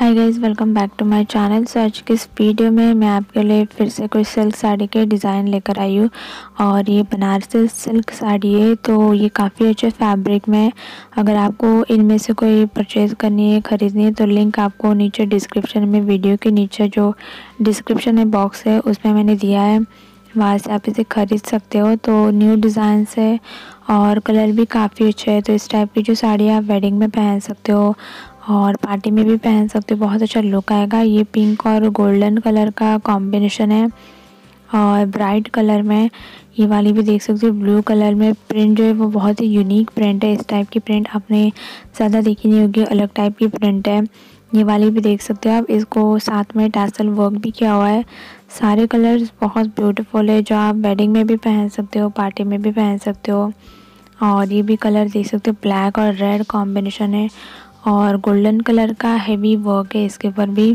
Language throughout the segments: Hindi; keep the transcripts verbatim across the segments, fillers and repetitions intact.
Hi guys, welcome back to my channel. So आज की इस वीडियो में मैं आपके लिए फिर से कोई सिल्क साड़ी के डिज़ाइन लेकर आई हूँ और ये बनारसी सिल्क साड़ी है। तो ये काफ़ी अच्छे फैब्रिक में। अगर आपको इनमें से कोई परचेज़ करनी है, ख़रीदनी है, तो लिंक आपको नीचे डिस्क्रिप्शन में, वीडियो के नीचे जो डिस्क्रिप्शन में बॉक्स है उसमें मैंने दिया है, वहाँ से आप इसे ख़रीद सकते हो। तो न्यू डिज़ाइन है और कलर भी काफ़ी अच्छा है। तो इस टाइप की जो साड़ी आप वेडिंग में पहन सकते हो और पार्टी में भी पहन सकते हो, बहुत अच्छा लुक आएगा। ये पिंक और गोल्डन कलर का कॉम्बिनेशन है और ब्राइट कलर में ये वाली भी देख सकते हो। ब्लू कलर में प्रिंट जो है वो बहुत ही यूनिक प्रिंट है। इस टाइप की प्रिंट आपने ज़्यादा देखी नहीं होगी, अलग टाइप की प्रिंट है। ये वाली भी देख सकते हो आप, इसको साथ में टैसल वर्क भी किया हुआ है। सारे कलर्स बहुत ब्यूटीफुल है, जो आप वेडिंग में भी पहन सकते हो, पार्टी में भी पहन सकते हो। और ये भी कलर देख सकते हो, ब्लैक और रेड कॉम्बिनेशन है और गोल्डन कलर का हेवी वर्क है इसके ऊपर भी।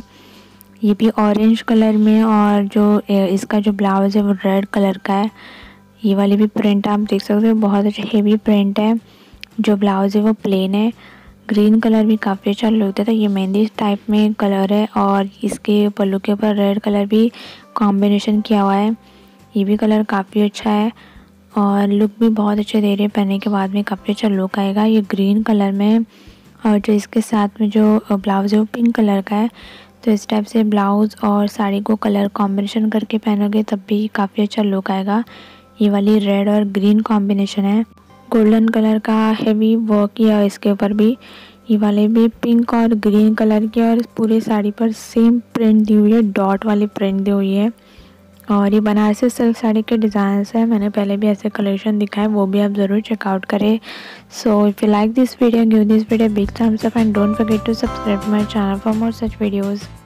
ये भी ऑरेंज कलर में और जो इसका जो ब्लाउज़ है वो रेड कलर का है। ये वाली भी प्रिंट आप देख सकते हो, बहुत अच्छा हेवी प्रिंट है। जो ब्लाउज़ है वो प्लेन है। ग्रीन कलर भी काफ़ी अच्छा लगता था। ये मेहंदी टाइप में कलर है और इसके पल्लू के ऊपर रेड कलर भी कॉम्बिनेशन किया हुआ है। ये भी कलर काफ़ी अच्छा है और लुक भी बहुत अच्छे दे रहे हैं। पहनने के बाद में काफ़ी अच्छा लुक आएगा। ये ग्रीन कलर में और जो इसके साथ में जो ब्लाउज़ है वो पिंक कलर का है। तो इस टाइप से ब्लाउज़ और साड़ी को कलर कॉम्बिनेशन करके पहनोगे तब भी काफ़ी अच्छा लुक आएगा। ये वाली रेड और ग्रीन कॉम्बिनेशन है। गोल्डन कलर का हेवी वर्क किया है इसके ऊपर भी। ये वाले भी पिंक और ग्रीन कलर की और पूरी साड़ी पर सेम प्रिंट दी हुई है, डॉट वाली प्रिंट दी हुई है। और ये बनारसी सिल्क साड़ी के डिज़ाइन है। मैंने पहले भी ऐसे कलेक्शन दिखाए, वो भी आप ज़रूर चेकआउट करें। So if you like this video, give this video big thumbs up and don't forget to subscribe my channel for more such videos.